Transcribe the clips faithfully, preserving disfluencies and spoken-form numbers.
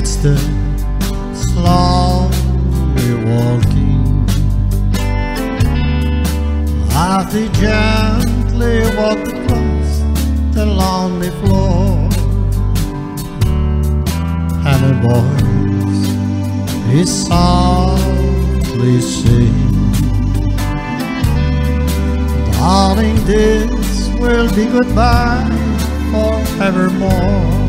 footsteps slowly walking, as they gently walk across the lonely floor, and a voice is softly saying, darling, this will be goodbye forevermore.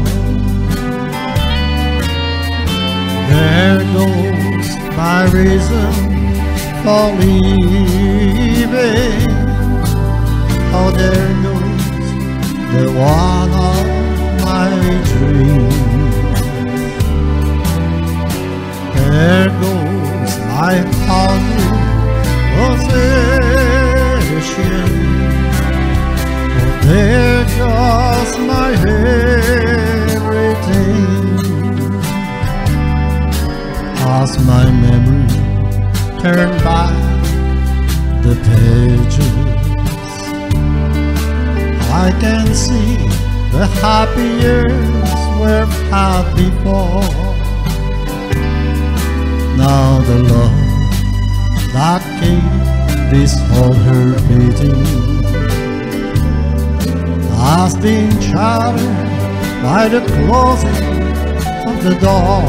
There goes my reason for leaving. Oh, there goes the one of my dreams. There goes my hungry possession. Oh, there goes my everything. As my memory turn back the pages, I can see the happy years we've had before. Now the love that keeps this whole heart beating has been shattered by the closing of the door.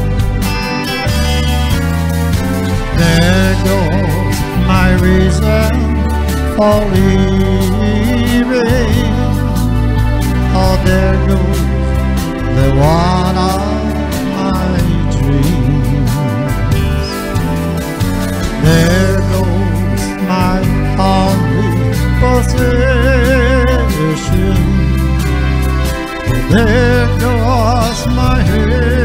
There goes my reason for leaving. Oh, there goes the one of my dreams. There goes my only possession. Oh, there goes my head.